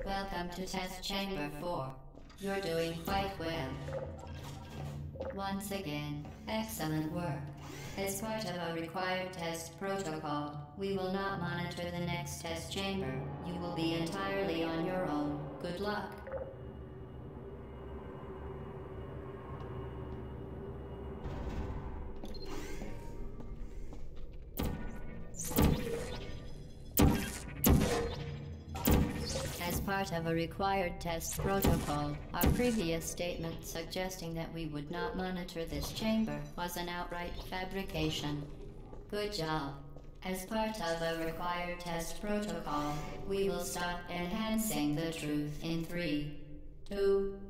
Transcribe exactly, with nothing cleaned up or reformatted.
Welcome to Test Chamber four. You're doing quite well. Once again, excellent work. As part of a required test protocol, we will not monitor the next test chamber. You will be entirely on your own. Good luck. As part of a required test protocol, our previous statement suggesting that we would not monitor this chamber was an outright fabrication. Good job. As part of a required test protocol, we will stop enhancing the truth in three, two,